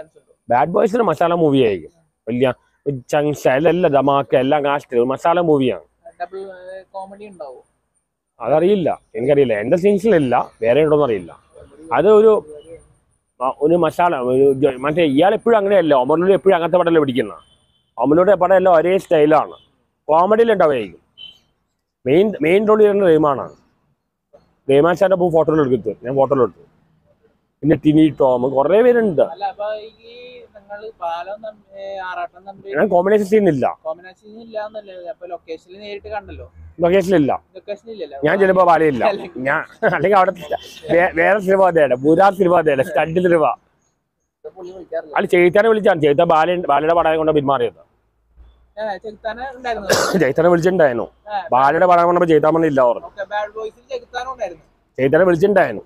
Bad ബോയ്സിന് masala movie ആയിരിക്കും. വലിയ ചങ്സ്റ്റൈലല്ല, ധമാക്ക എല്ലാം കാസ്റ്റ് മസാല മൂവിയാണ്. അതറിയില്ല, എനിക്കറിയില്ല. എൻ്റെ സീൻസിലില്ല, വേറെ ഉണ്ടോന്ന് അറിയില്ല. അത് ഒരു മസാല മറ്റേ ഇയാളെപ്പോഴും അങ്ങനെയല്ല. ഒമറിലൂടെ എപ്പോഴും അങ്ങനത്തെ പടമല്ലേ പിടിക്കുന്ന. ഒമറിലൂടെ പടം എല്ലാം ഒരേ സ്റ്റൈലാണ്. കോമഡിയിലുണ്ടാവുമായിരിക്കും. മെയിൻ റോൾ ചെയ്യുന്ന റഹ്മാനാണ്. റഹ്മാൻ സാറിന്റെ ഇപ്പോൾ ഫോട്ടോയിലെടുത്തു, ഞാൻ ഫോട്ടോയിലെടുത്തു. പിന്നെ ടിനി ടോം കുറേ പേരുണ്ട്. ഞാൻ കോമ്പിനേഷൻ സീനില്ല, ലൊക്കേഷനിലില്ല. ഞാൻ ചിലപ്പോ ബാലയില്ല, ഞാൻ അല്ലെങ്കിൽ അവിടെ വേറെ സിനിമ അതേടെ ബുരാ സിനിമ അതേടെ സ്റ്റഡ് സിനിമ. അത് ചെയ്താനെ വിളിച്ചാണ്. ചെയ്ത ബാലയുടെ പടം കൊണ്ട് പിന്മാറിയത്. ചൈത്താനെ വിളിച്ചിട്ടുണ്ടായിരുന്നു. ബാലയുടെ പടം കൊണ്ടപ്പോ ചെയ്താൻ പറഞ്ഞില്ല. ഓർമ്മ ചൈത്താനെ വിളിച്ചിട്ടുണ്ടായിരുന്നു.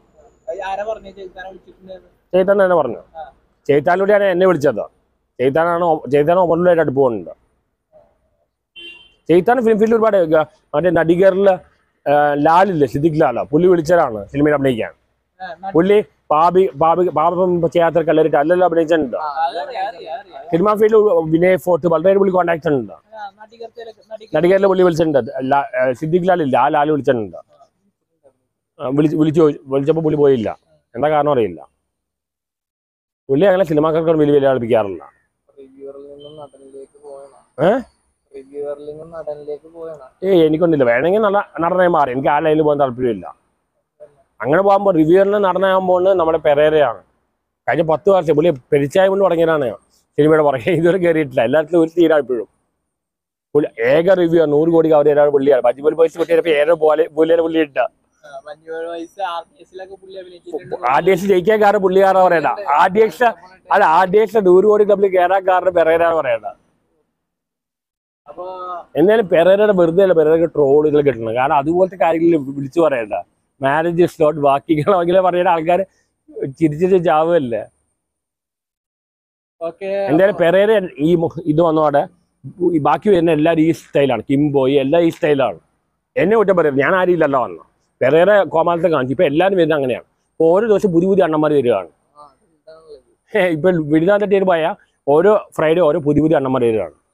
ചൈത്താൻ തന്നെ പറഞ്ഞു. ചൈത്താനിലൂടെയാണ് എന്നെ വിളിച്ചത്. ചൈത്താൻ ഒമറിലൂടെ അടുപ്പ് പോകുന്നുണ്ട്. ചൈത്താൻ ഫിലിം ഫീൽഡിൽ ഒരുപാട് മറ്റേ നടികറില് ലാലില്ലേ, സിദ്ദിഖ് ലാല, പുള്ളി വിളിച്ചതാണ് സിനിമയിൽ അഭിനയിക്കാൻ. പുള്ളി പാപം ചെയ്യാത്ത കല്ലറിട്ട് അല്ലല്ലോ അഭിനയിച്ചിട്ടുണ്ട്. സിനിമ ഫീൽഡിൽ വിനയ് ഫോർട്ട് വളരെ പുള്ളി കോണ്ടാക്ട് ഉണ്ട്. നടികറിലെ പുള്ളി വിളിച്ചിട്ടുണ്ട്. സിദ്ദിഖ് ലാലില്ല, ആ ലാല് വിളിച്ചിട്ടുണ്ട്. വിളിച്ചപ്പോൾ പുള്ളി പോയില്ല. എന്താ കാരണം അറിയില്ല. പുള്ളി അങ്ങനെ സിനിമാക്കാർക്ക് വലിയ കളിപ്പിക്കാറില്ല. എനിക്കൊന്നില്ല. വേണമെങ്കിൽ നല്ല നടനായി മാറി. എനിക്ക് ആ ലൈനിൽ പോകാൻ താല്പര്യമില്ല. അങ്ങനെ പോകുമ്പോൾ റിവ്യൂറിന് നടനാകുമ്പോൾ നമ്മുടെ പെരേരയാണ്. കഴിഞ്ഞ 10 വർഷം പുള്ളി പെരിച്ചായ കൊണ്ട് തുടങ്ങിയതാണ് സിനിമയുടെ പുറകെ. ഇതുവരെ കയറിയിട്ടില്ല. എല്ലാത്തിലും ഒരു തീരായിപ്പോഴും പുള്ളി ഏക റിവ്യൂ 100 കോടി കവർ ചെയ്താണ് പുള്ളിയാണ്. മഞ്ജുമൽ ബോയ്സ് കുട്ടിയപ്പോ പോലെ പുള്ളി ഇട്ട RDX ജയിക്കാൻ കാരണം പുള്ളിക്കാരാ പറയണ്ട. RDX 100 കോടി ക്ലബിൽ കയറാൻ കാരണം പെരേരാണ് പറയണ്ട. എന്നാലും പെരേരയുടെ വെറുതെ അല്ല പെരേരയുടെ ട്രോളുകൾ കിട്ടണം. കാരണം അതുപോലത്തെ കാര്യങ്ങളിൽ വിളിച്ചു പറയണ്ട. മാരേജ് സ്ലോട്ട് ബാക്കികളെ പറയുന്ന ആൾക്കാർ ചിരിച്ചിട്ട് ചാവുമല്ലേ. എന്തായാലും പെരേര ഇത് വന്നോടെ ബാക്കി വരുന്ന എല്ലാവരും ഈ സ്റ്റൈലാണ്. കിംബോയി എല്ലാം ഈ സ്റ്റൈലാണ്. എന്നെ കുറ്റം പറയുന്നത് ഞാൻ ആരില്ലല്ലോ വന്നു. പെരേര കോമാളത്തെ കാണിച്ചു. ഇപ്പൊ എല്ലാവരും വരുന്നത് അങ്ങനെയാണ്. ഇപ്പൊ ഓരോ ദിവസം പുതിയ അണ്ണന്മാർ വരികയാണ്. ഇപ്പൊ വിടുതാൻ തട്ടിയിട്ട് പോയാൽ ഓരോ ഫ്രൈഡേ ഓരോ പുതിയ അണ്ണന്മാർ വരികയാണ്.